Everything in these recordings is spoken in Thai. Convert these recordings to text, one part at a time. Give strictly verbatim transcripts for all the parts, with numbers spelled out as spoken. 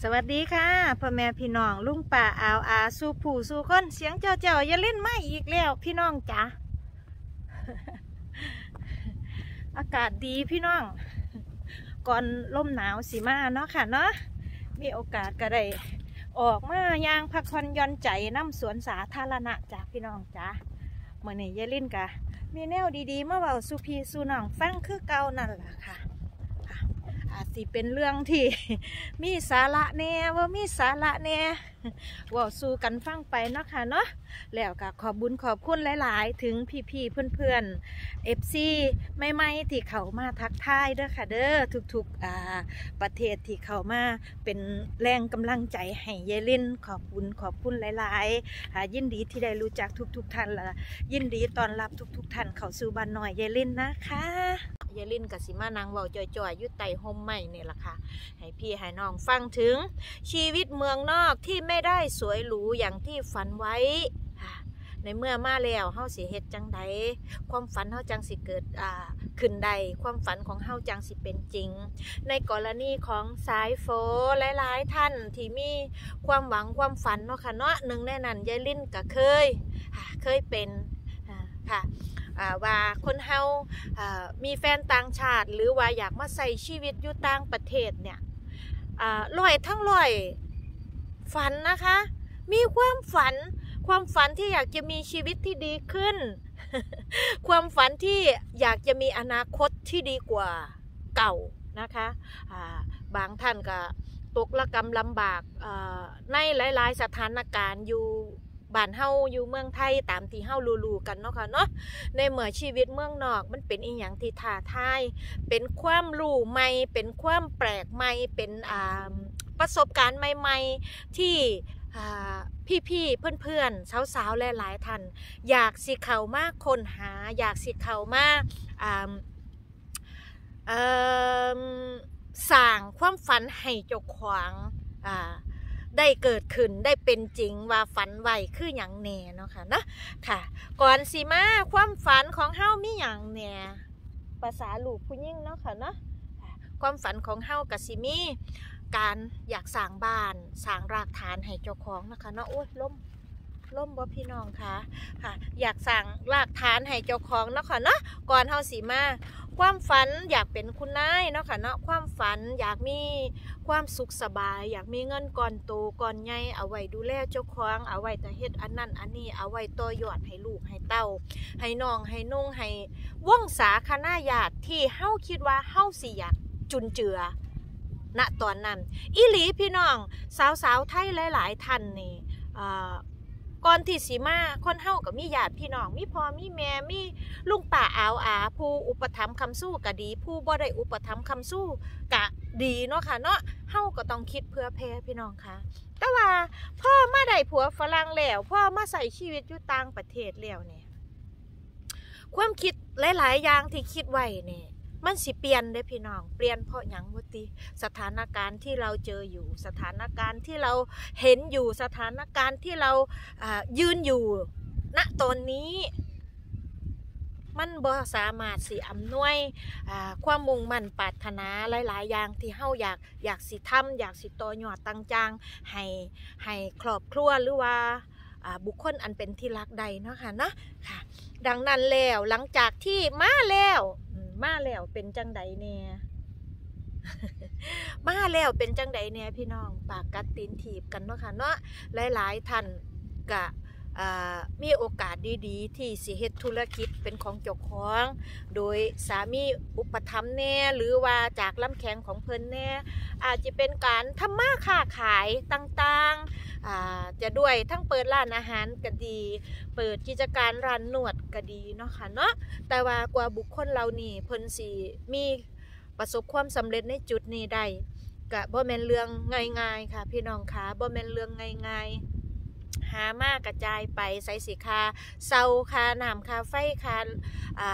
สวัสดีค่ะพ่อแม่พี่น้องลุงป่าอาวอาสู่ผู้สู่คนเสียงเจ้าเจ้าอย่าเล่นไม่อีกแล้วพี่น้องจ๋า อากาศดีพี่น้องก่อนลมหนาวสิมาเนาะค่ะเนาะมีโอกาสก็ได้ออกมายางพักผ่อนหย่อนใจน้ำสวนสาธารณะจ้าพี่น้องจ๋าเมื่อนี้ยายลิ้นกะมีแนวดีๆมาเบาสู่พี่สู่น้องฟังคือเก่านั่นแหละค่ะอาจสิเป็นเรื่องที่มีสาระแน่ว่ามีสาระแน่ว่าสู้กันฟังไปเนาะค่ะเนาะแล้วก็ขอบบุญขอบคุณหลายๆถึงพี่ๆเพื่อนๆเอฟซีไม่ไม่ที่เขามาทักทายเด้อค่ะเด้อทุกๆอ่าประเทศที่เขามาเป็นแรงกำลังใจให้ยายลิ้นขอบคุณขอบคุณหลายๆอ่ายินดีที่ได้รู้จักทุกๆท่านละยินดีต้อนรับทุกๆท่านเข้าสู่บ้านหน่อยยายลิ้นนะคะยายลิ้นกับสิมานางเบาจ่อยๆยุดไตห่มใหม่เนี่ยล่ะค่ะให้พี่ให้น้องฟังถึงชีวิตเมืองนอกที่ไม่ได้สวยหรูอย่างที่ฝันไว้ในเมื่อมาแล้วเฮาสิเฮ็ดจังใดความฝันเฮาจังสิเกิดอ่าขึ้นใดความฝันของเฮาจังสิเป็นจริงในกรณีของสายโฟหลายๆท่านที่มีความหวังความฝันเนาะค่ะเนาะหนึ่งในนั้นยายลิ้นก็เคยเคยเป็นค่ะว่าคนเฮามีแฟนต่างชาติหรือว่าอยากมาใส่ชีวิตอยู่ต่างประเทศเนี่ยลอยทั้งลอยฝันนะคะมีความฝันความฝันที่อยากจะมีชีวิตที่ดีขึ้น ความฝันที่อยากจะมีอนาคตที่ดีกว่าเก่านะคะบางท่านก็ตกระกำลำบากในหลายๆสถานการณ์อยู่บ้านเฮาอยู่เมืองไทยตามที่เฮารู้ๆกันเนาะค่ะเนาะในเมื่อชีวิตเมืองนอกมันเป็นอีหยังที่ท้าทายเป็นความรู้ใหม่เป็นความแปลกใหม่เป็นอ่าประสบการณ์ใหม่ๆที่พี่ๆเพื่อนๆสาวๆหลายๆท่านอยากสิเข้ามาค้นหาอยากสิเข้ามาอ่าเอ่อสร้างความฝันให้เจ้าของอ่าได้เกิดขึ้นได้เป็นจริงว่าฝันไว้คืออย่างแน่เนาะค่ะเนาะค่ะก่อนสิมาความฝันของเฮามีอย่างแน่ภาษาลูกผู้หญิงเนาะค่ะเนาะความฝันของเฮาก็สิมีการอยากสร้างบ้านสร้างรากฐานให้เจ้าของนะคะเนาะโอ้ยล้มล้มบ่พี่น้องคะค่ะอยากสร้างรากฐานให้เจ้าของเนาะค่ะเนาะก่อนเฮาสิมาความฝันอยากเป็นคุณนายเนาะค่ะเนาะความฝันอยากมีความสุขสบายอยากมีเงินก้อนโตก้อนใหญ่เอาไว้ดูแลเจ้าของเอาไว้แต่เฮ็ดอันนั้นอันนี้เอาไว้ต่อยอดให้ลูกให้เต้าให้น้องให้นุ่งให้วงศาคณะญาติที่เฮาคิดว่าเฮาสิอยากจุนเจือณตอนนั้นอีหลีพี่น้องสาวๆไทยหลายๆท่านนี่ก่อนที่สิมาคนเฮาก็มีญาติพี่น้องมีพ่อมีแม่มีลุงป้าอาวอาผู้อุปถัมภ์คำสู้ก็ดีผู้บ่ได้อุปถัมภ์คำสู้ก็ดีเนาะค่ะเนาะเฮาก็ต้องคิดเพื่อแพ่พี่น้องค่ะแต่ว่าพ่อมาได้ผัวฝรั่งแล้วพ่อมาใส่ชีวิตอยู่ต่างประเทศแล้วเนี่ยความคิดหลายๆอย่างที่คิดไว้เนี่ยมันสิเปลี่ยนได้พี่น้องเปลี่ยนเพราะหยังวะติสถานการณ์ที่เราเจออยู่สถานการณ์ที่เราเห็นอยู่สถานการณ์ที่เรายืนอยู่ณตอนนี้มันบ่สามารถสิอำนวยความมุ่งมั่นปรารถนาหลายๆอย่างที่เฮาอยากอยากสิทำอยากสิต่อยอดตั้งจางให้ให้ครอบครัวหรือว่าบุคคลอันเป็นที่รักใดเนาะค่ะเนาะค่ะดังนั้นแล้วหลังจากที่มาแล้วมาแล้วเป็นจังใดเนี่ยมาแล้วเป็นจังใดเนี่ยพี่น้องปากกัดตีนถีบกันเนาะค่ะเนาะหลายๆท่านกะมีโอกาสดีๆที่สิเฮ็ดธุรกิจเป็นของเจ้าของโดยสามีอุปถัมภ์แน่หรือว่าจากลำแข้งของเพิ่นแน่อาจจะเป็นการทำมาค้าขายต่างๆจะด้วยทั้งเปิดร้านอาหารก็ดีเปิดกิจการร้านนวดก็ดีเนาะค่ะเนาะแต่ว่ากว่าบุคคลเหล่านี้เพิ่นสิมีประสบความสำเร็จในจุดนี้ได้ก็บ่แม่นเรื่องง่ายๆค่ะพี่น้องคะบ่แม่นเรื่องง่ายๆหามากระจายไปใส่สิคาเซาคาน้ำคาไฟคา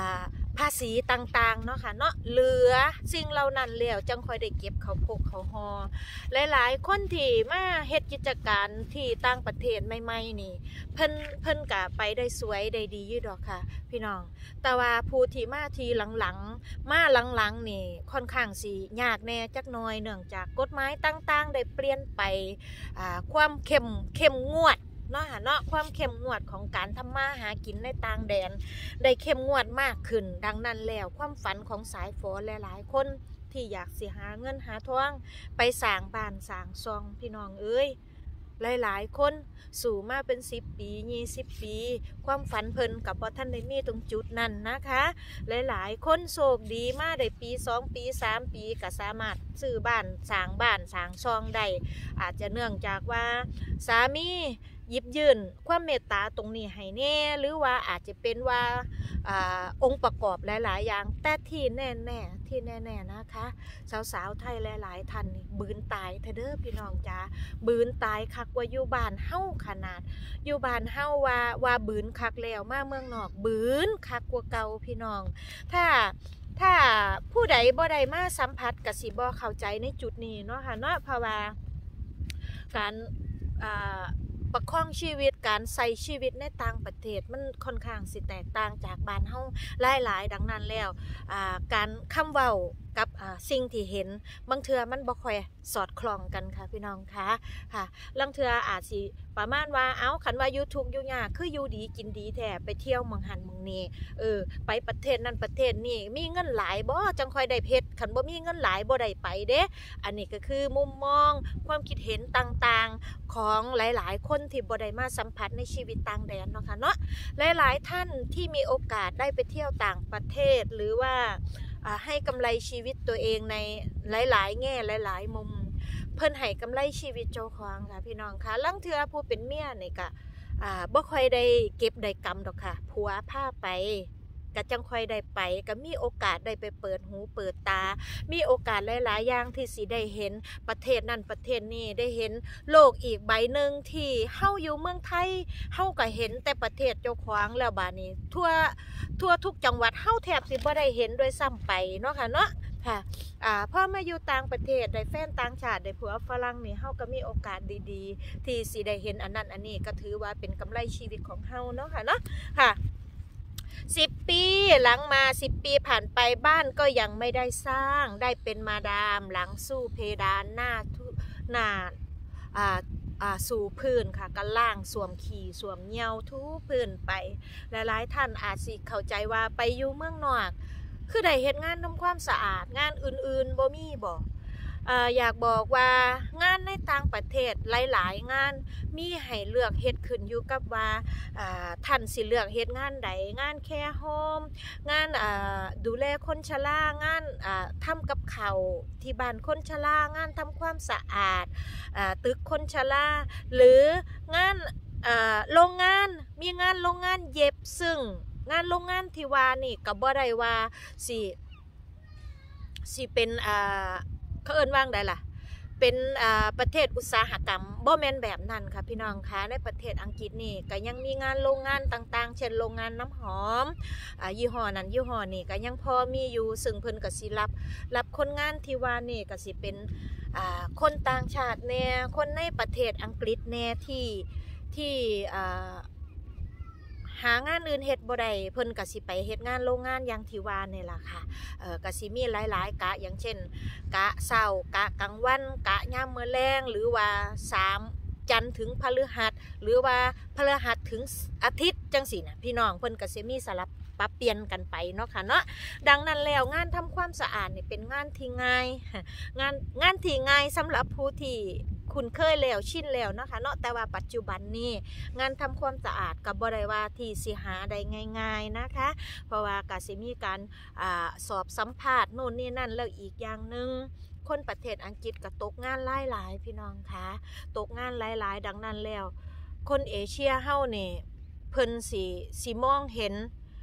ภาษีต่างๆเนาะค่ะเนาะเหลือสิ่งเหล่านั้นแล้วจังค่อยได้เก็บเขาพกเขาหอหลายๆคนที่มาเฮ็ดกิจการที่ต่างประเทศใหม่ๆนี่เพิ่นเพิ่นก็ไปได้สวยได้ดีอยู่ดอกค่ะพี่น้องแต่ว่าผู้ที่มาทีหลังๆมาหลังๆนี่ค่อนข้างสิยากแน่จักหน่อยเนื่องจากกฎหมายต่างๆได้เปลี่ยนไปอ่าความเข้มเข้มงวดเนาะเนาะความเข้มงวดของการทำมาหากินในต่างแดนได้เข้มงวดมากขึ้นดังนั้นแล้วความฝันของสายฝอหลายๆคนที่อยากสิหาเงินหาทองไปสร้างบ้านสร้างซองพี่น้องเอ้ยหลายๆคนสู่มาเป็นสิบปียี่สิบปีความฝันเพิ่นกับบ่ท่านได้มีตรงจุดนั้นนะคะหลายๆคนโชคดีมาได้ปีสองปีสามปีก็สามารถซื้อบ้านสร้างบ้านสร้างซองได้อาจจะเนื่องจากว่าสามีหยิบยื่นความเมตตาตรงนี้ให้แน่หรือว่าอาจจะเป็นว่าอ่าองค์ประกอบหลายๆอย่างแต่ที่แน่ๆที่แน่ๆนะคะสาวๆไทยหลายๆท่านนี่บืนตายเด้อพี่น้องจ้าบืนตายคักว่าอยู่บ้านเฮาขนาดอยู่บ้านเฮาว่าว่าบืนคักแล้วมาเมืองนอกบืนคักกว่าเก่าพี่น้องถ้าถ้าผู้ใดบ่ได้มาสัมผัสก็สิบ่เข้าใจในจุดนี้เนาะค่ะเนาะเพราะว่าการอ่าประคองชีวิตการใช้ชีวิตในต่างประเทศมันค่อนข้างสิแตกต่างจากบ้านเฮาหลายๆดังนั้นแล้วการคำเว้ากับสิ่งที่เห็นบางเทื่อมันบ่ค่อยสอดคล้องกันค่ะพี่น้องคะค่ะลางเทื่ออาจสิประมาณว่าเอ้าคันว่าอยู่ทุกข์อยู่ยากคืออยู่ดีกินดีแท้ไปเที่ยวเมืองหันเมืองนี้เออไปประเทศนั้นประเทศนี้มีเงินหลายบ่จังค่อยได้เพชรคันบ่มีเงินหลายบ่ได้ไปเด้อันนี้ก็คือมุมมองความคิดเห็นต่างๆของหลายๆคนที่บ่ได้มาสัมผัสในชีวิตต่างแดนเนาะค่ะเนาะหลายๆท่านที่มีโอกาสได้ไปเที่ยวต่างประเทศหรือว่าให้กำไรชีวิตตัวเองในหลายๆแง่หลายๆมุมเพิ่นให้กำไรชีวิตเจ้าของค่ะพี่น้องค่ะลังเทือผู้เป็นเมียนี่ก็อ่าบ่ค่อยได้เก็บได้กำดอกค่ะผัวพาไปก็จังค่อยได้ไปก็มีโอกาสได้ไปเปิดหูเปิดตามีโอกาสหลายๆอย่างที่สิได้เห็นประเทศนั้นประเทศนี้ได้เห็นโลกอีกใบหนึ่งที่เฮาอยู่เมืองไทยเฮาก็เห็นแต่ประเทศเจ้าของแล้วบาดนี้ทั่วทั่วทุกจังหวัดเฮาแทบสิบ่ได้เห็นด้วยซ้ำไปเนาะค่ะเนาะค่ะอ่าพอมาอยู่ต่างประเทศได้แฟนต่างชาติได้ผัวฝรั่งนี่เฮาก็มีโอกาสดีๆที่สิได้เห็นอันนั้นอันนี้ก็ถือว่าเป็นกำไรชีวิตของเฮาเนาะค่ะเนาะค่ะสิบปีหลังมาสิบปีผ่านไปบ้านก็ยังไม่ได้สร้างได้เป็นมาดามหลังสู้เพดานหน้าทุหน้าอ่าอ่าสู่พื้นค่ะกันล่างสวมขี่สวมเงียวทุพื้นไปหลายๆท่านอาจสิเข้าใจว่าไปอยู่เมืองนอกคือได้เฮ็ดงานทำความสะอาดงานอื่นๆบ่มีบ่อ่าอยากบอกว่างานในต่างประเทศหลายๆงานมีให้เลือกเฮ็ดขึ้นอยู่กับว่าอ่าท่านสิเลือกเฮ็ดงานใดงานแคร์โฮมงานอ่าดูแลคนชรางานอ่าทำกับข้าวที่บ้านคนชรางานทำความสะอาดอ่าตึกคนชราหรืองานอ่าโรงงานมีงานโรงงานเย็บซึ่งงานโรงงานที่ว่านี่ก็บ่ได้ว่าสิสิเป็นอ่าเขาเอิ้นว่าได้ล่ะเป็นอ่าประเทศอุตสาหกรรมบ่แม่นแบบนั้นค่ะพี่น้องคะในประเทศอังกฤษนี่ก็ยังมีงานโรงงานต่างๆเช่นโรงงานน้ำหอมอ่ายี่ห้อนั้นยี่ห้อนี้ก็ยังพอมีอยู่ซึ่งเพิ่นก็สิรับรับคนงานที่ว่านี่ก็สิเป็นอ่าคนต่างชาติแน่คนในประเทศอังกฤษแน่ที่ที่อ่าหางานอื่นเฮ็ดบ่ได้เพิ่นก็สิไปเฮ็ดงานโรงงานอย่างที่ว่านี่ล่ะค่ะเอ่อก็สิมีหลายๆกะอย่างเช่นกะเช้ากะกลางวันกะยามมื้อแลงหรือว่าสามจันทร์ถึงพฤหัสหรือว่าพฤหัสถึงอาทิตย์จังซี่น่ะพี่น้องเพิ่นก็สิมีสลับปรับเปลี่ยนกันไปเนาะค่ะเนาะดังนั้นแล้วงานทำความสะอาดนี่เป็นงานที่ง่ายงานงานที่ง่ายสำหรับผู้ที่คุ้นเคยแล้วชินแล้วนะคะเนาะแต่ว่าปัจจุบันนี้งานทำความสะอาดกับบ่ได้ว่าที่สิหาได้ง่ายๆนะคะเพราะว่าก็สิมีการอ่าสอบสัมภาษณ์โน่นนี่นั่นแล้วอีกอย่างนึงคนประเทศอังกฤษก็ตกงานหลายๆพี่น้องคะตกงานหลายๆดังนั้นแล้วคนเอเชียเฮานี่เพิ่นสิสิมองเห็น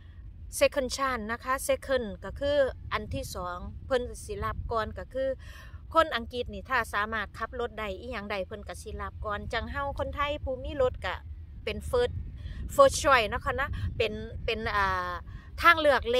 second chance นะคะ second ก็คืออันที่สองเพิ่นสิรับก่อนก็คือคนอังกฤษนี่ถ้าสามารถขับรถได้อีหยังใดเพิ่นก็สิรับก่อนจังเฮาคนไทยผู้มีรถก็เป็น first first choice เนาะค่ะนะเป็นเป็นอ่าทางเลือกแรก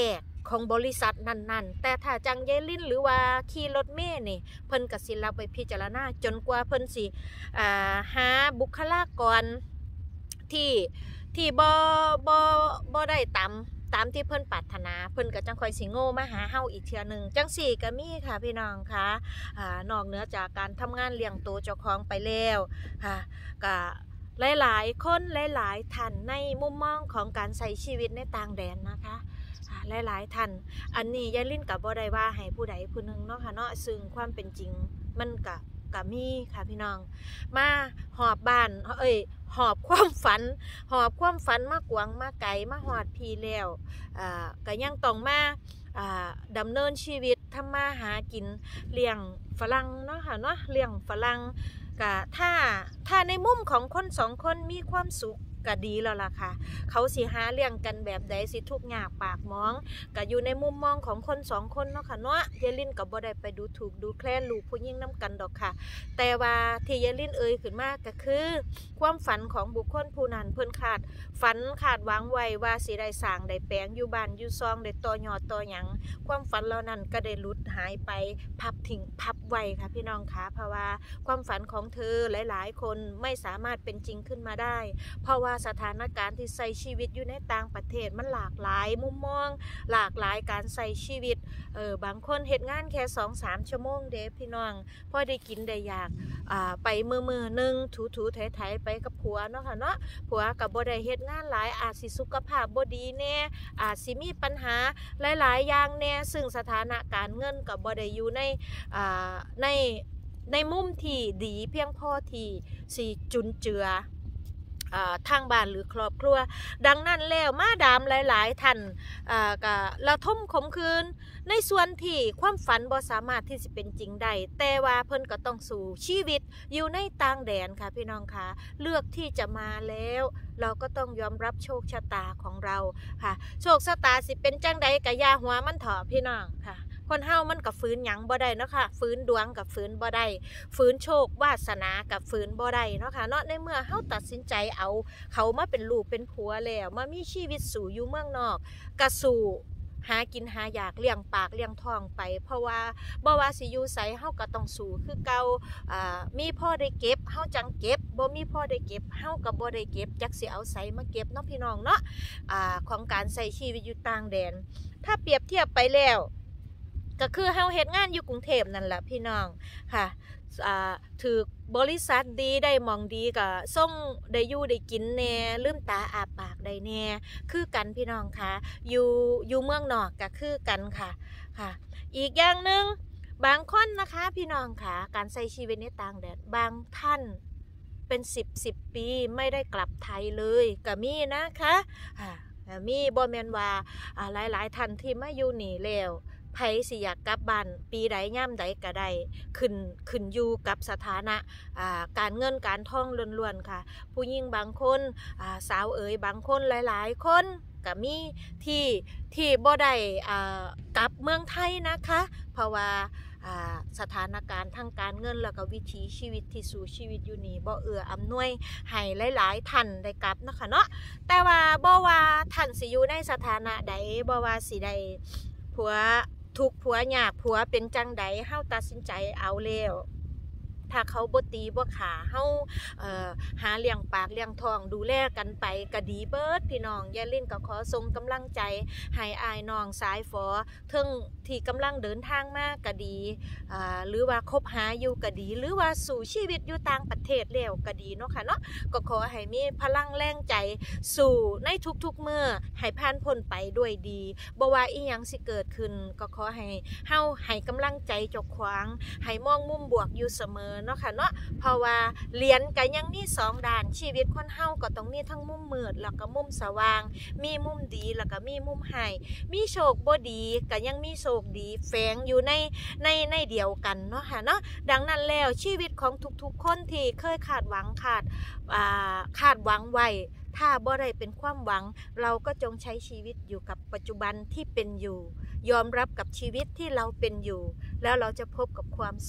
ของบริษัทนั้นๆแต่ถ้าจังยายลิ้นหรือว่าขี่รถเมล์นี่เพิ่นก็สิรับไปพิจารณาจนกว่าเพิ่นสิอ่าหาบุคลากรที่ที่บ่บ่บ่ได้ตามตามที่เพิ่นปรารถนาเพิ่นก็จังค่อยสิโง่มาหาเฮาอีกเทื่อนึงจังสี่ก็มีค่ะพี่น้องค่ะอ่านอกเหนือจากการทำงานเลี้ยงตัวเจ้าของไปแล้วค่ะก็หลายๆคนหลายๆท่านในมุมมองของการใช้ชีวิตในต่างแดนนะคะหลายๆท่านอันนี้ยายลิ้นกับบ่ได้ว่าให้ผู้ใดผู้หนึ่งเนาะค่ะเนาะซึ่งความเป็นจริงมันกับกับมีค่ะพี่น้องมาหอบบ้านเอ้ยหอบความฝันหอบความฝันมากวางมาไกลมาหอดพีแล้วอ่าก็ยังต้องมาอ่าดำเนินชีวิตทำมาหากินเลี้ยงฝรั่งเนาะค่ะเนาะเลี้ยงฝรั่งก็ถ้าถ้าในมุมของคนสองคนมีความสุขก็ดีแล้วล่ะค่ะเขาสิหาเลี้ยงกันแบบใดสิทุกข์ยากปากมองก็อยู่ในมุมมองของคนสองคนเนาะค่ะเนาะยายลิ้นก็บ่ได้ไปดูถูกดูแคลนลูกผู้หญิงน้ำกันดอกค่ะแต่ว่าที่ยายลิ้นเอ่ยขึ้นมาก็คือความฝันของบุคคลผู้นั้นเพิ่นขาดฝันขาดหวังไว้ว่าสิได้สร้างได้แปลงอยู่บ้านอยู่ซองได้ต่อยอดต่อหยังความฝันเหล่านั้นก็ได้หลุดหายไปพับทิ้งพับไว้ค่ะพี่น้องค่ะเพราะว่าความฝันของเธอหลายๆคนไม่สามารถเป็นจริงขึ้นมาได้เพราะว่าสถานการณ์ที่ใช้ชีวิตอยู่ในต่างประเทศมันหลากหลายมุมมองหลากหลายการใช้ชีวิตเออบางคนเฮ็ดงานแค่ สองสาม ชั่วโมงเด้พี่น้องพอได้กินได้อยากอ่าไปมือมือนึงถูๆไถๆไปกับผัวเนาะค่ะเนาะผัวก็บ่ได้เฮ็ดงานหลายอาจสิสุขภาพบ่ดีแน่อาจสิมีปัญหาหลายๆอย่างแน่ซึ่งสถานะการเงินก็บ่ได้อยู่ในอ่าในในมุมที่ดีเพียงพอที่สิจุนเจือทางบ้านหรือครอบครัวดังนั้นแล้วมาดามหลายๆท่านก็ระทมขมคืนในส่วนที่ความฝันบ่สามารถที่จะเป็นจริงได้แต่ว่าเพิ่นก็ต้องสู่ชีวิตอยู่ในต่างแดนค่ะพี่น้องค่ะเลือกที่จะมาแล้วเราก็ต้องยอมรับโชคชะตาของเราค่ะโชคชะตาสิเป็นจังใดกะยาหัวมันเถาะพี่น้องค่ะคนเฮามันกับฟื้นหยังบ่ได้เนาะค่ะฟื้นดวงกับฟื้นบ่ได้ฟื้นโชควาสนากับฟื้นบ่ได้เนาะค่ะเนาะในเมื่อเฮาตัดสินใจเอาเขามาเป็นลูกเป็นผัวแล้วมามีชีวิตสู่อยู่เมืองนอกกะสู่หากินหาอยากเลี้ยงปากเลี้ยงท้องไปเพราะว่าบ่ว่าสิอยู่ไสเฮาก็ต้องสู้คือเก่าอ่ามีพ่อได้เก็บเฮาจังเก็บบ่มีพ่อได้เก็บเฮาก็บ่ได้เก็บจักสิเอาไสมาเก็บเนาะพี่น้องเนาะอ่าของการใช้ชีวิตอยู่ต่างแดนถ้าเปรียบเทียบไปแล้วก็คือเฮาเฮ็ดงานอยู่กรุงเทพนั่นแหละพี่น้องค่ะอ่าถือบริษัทดีได้มองดีก็ส่งได้อยู่ได้กินแน่ลืมตาอาปากได้แน่คือกันพี่น้องค่ะอยู่อยู่เมืองนอกก็คือกันค่ะค่ะอีกอย่างหนึ่งบางคนนะคะพี่น้องค่ะการใช้ชีวิตในต่างแดนบางท่านเป็นสิบสิบปีไม่ได้กลับไทยเลยก็มีนะคะค่ะมีบ่แม่นว่าหลายๆท่านที่มาอยู่นี่แล้วไผสิอยากกลับบ้านปีใดย่ำใดก็ได้ขึ้นขึ้นอยู่กับสถานะการเงินการทองล้วนๆค่ะผู้หญิงบางคนสาวเอ๋ยบางคนหลายๆคนก็มีที่ที่บ่ได้กลับเมืองไทยนะคะเพราะว่าสถานการณ์ทางการเงินแล้วก็วิถีชีวิตที่สู่ชีวิตอยู่นี่บ่เอื้ออำนวยให้หลายๆท่านได้กลับนะคะเนาะแต่ว่าบ่ว่าท่านสิอยู่ในสถานะใดบ่ว่าสิได้ผัวทุกผัวยากผัวเป็นจังใดเฮาตัดสินใจเอาแล้วถ้าเขาบ่ตีบ่ขาเฮาเอ่อหาเลี้ยงปากเลี้ยงท้องดูแลกันไปก็ดีเบิดพี่น้องอย่าลิ้นก็ขอส่งกำลังใจให้อ้ายน้องสายฝอถึงที่กำลังเดินทางมาก็ดีอ่าหรือว่าคบหาอยู่ก็ดีหรือว่าสู่ชีวิตอยู่ต่างประเทศแล้วก็ดีเนาะค่ะเนาะก็ขอให้มีพลังแรงใจสู่ในทุกๆมื้อให้ผ่านพ้นไปด้วยดีบ่ว่าอีหยังสิเกิดขึ้นก็ขอให้เฮาให้กำลังใจเจ้าของให้มองมุมบวกอยู่เสมอเนาะค่ะเนาะเพราะว่าเหรียญก็ยังมีสองด้านชีวิตคนเฮาก็ต้องมีทั้งมุมมืดแล้วก็มุมสว่างมีมุมดีแล้วก็มีมุมร้ายมีโชคบ่ดีก็ยังมีโชคดีแฝงอยู่ในในในเดียวกันเนาะค่ะเนาะดังนั้นแล้วชีวิตของทุกๆคนที่เคยคาดหวังคาดอ่าคาดหวังไว้ถ้าบ่ได้เป็นความหวังเราก็จงใช้ชีวิตอยู่กับปัจจุบันที่เป็นอยู่ยอมรับกับชีวิตที่เราเป็นอยู่แล้วเราจะพบกับความสุข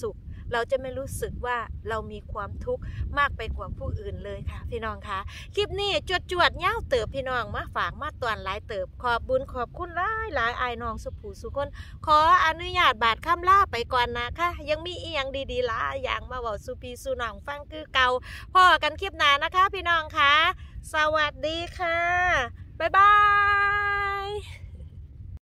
เราจะไม่รู้สึกว่าเรามีความทุกข์มากไปกว่าผู้อื่นเลยค่ะพี่น้องคะคลิปนี้จวดจวดเย้าเติบพี่น้องมาฝากมาตอนหลายเติบขอบบุญขอบคุณหลายหลายไอ้น้องสุภูสุคนขออนุญาตบาดคำลาไปก่อนนะคะยังมีอีกอย่างดีๆหลายอย่างมาบอกสุพีสุน้องฟังคือเก่าพ่อกันคลิปหน้านะคะพี่น้องคะสวัสดีค่ะบ๊ายบาย